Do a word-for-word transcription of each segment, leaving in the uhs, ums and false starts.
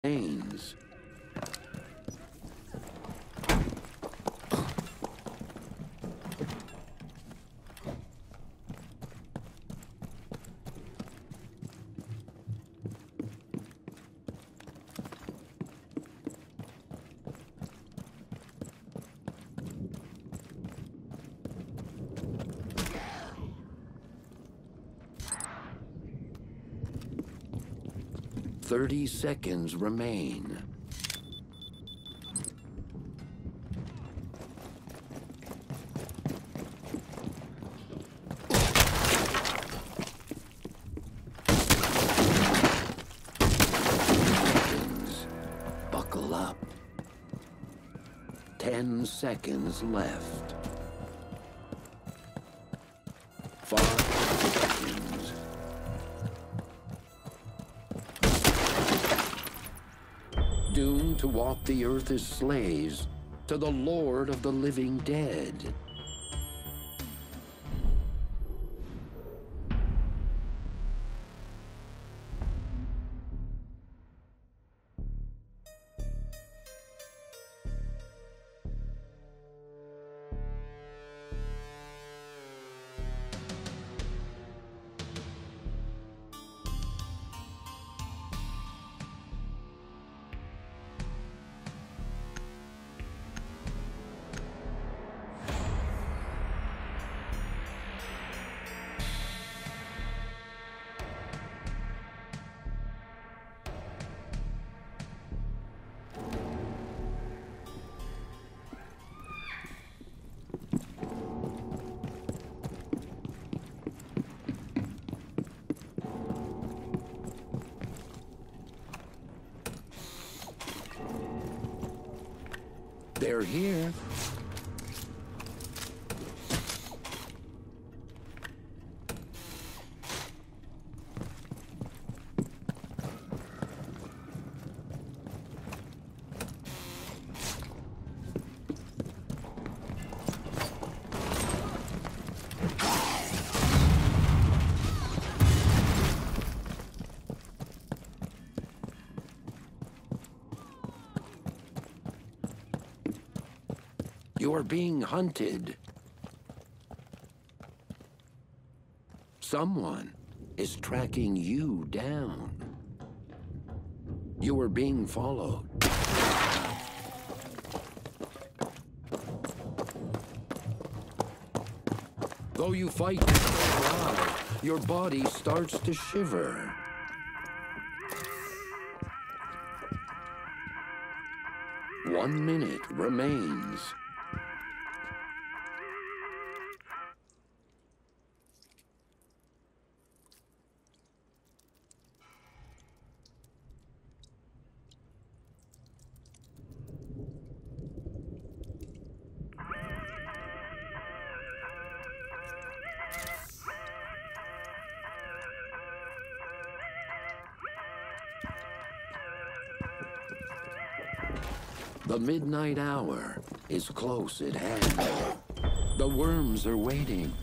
remains. Thirty seconds remain. Seconds. Buckle up. Ten seconds left. Five seconds. Doomed to walk the earth as slaves to the Lord of the living dead. They're here. You are being hunted. Someone is tracking you down. You are being followed. Though you fight to cry, your body starts to shiver. One minute remains. The midnight hour is close at hand. The worms are waiting.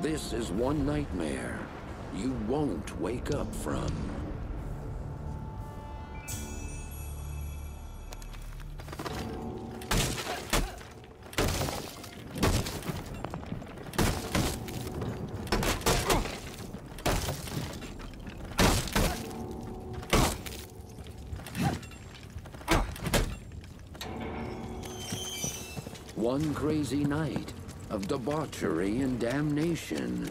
This is one nightmare you won't wake up from. One crazy night of debauchery and damnation.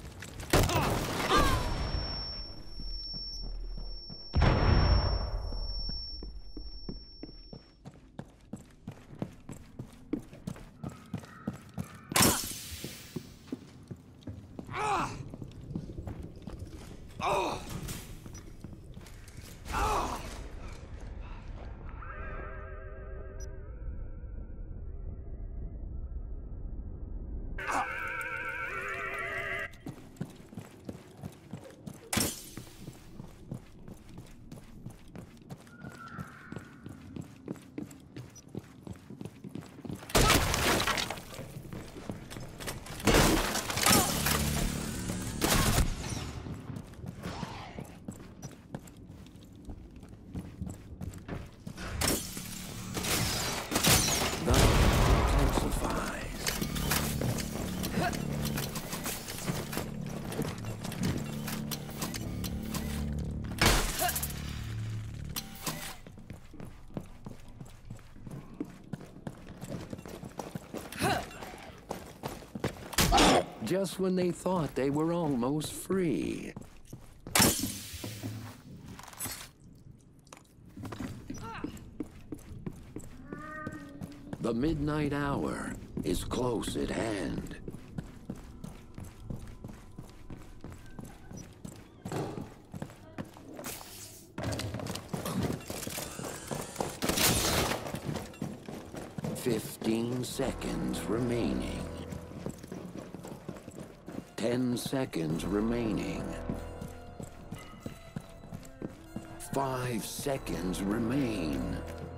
Just when they thought they were almost free. The midnight hour is close at hand. Fifteen seconds remaining. Ten seconds remaining. Five seconds remain.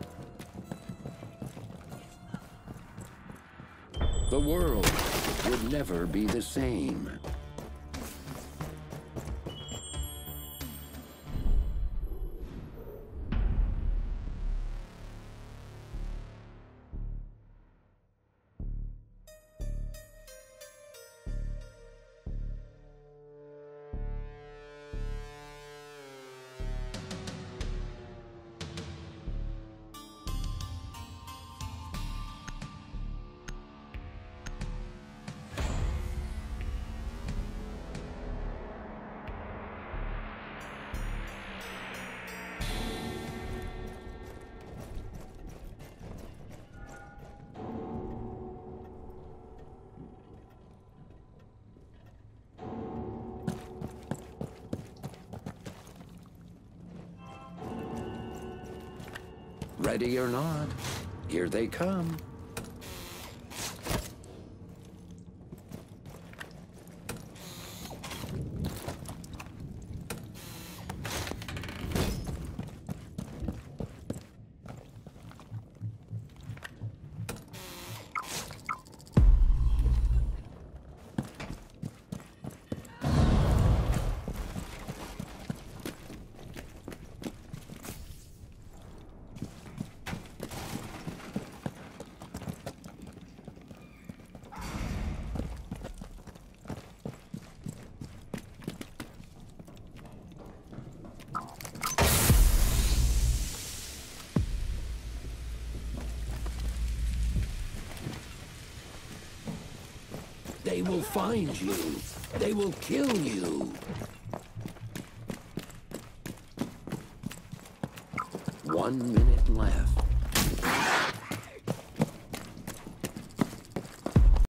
The world would never be the same. Ready or not, here they come. They will find you. They will kill you. One minute left.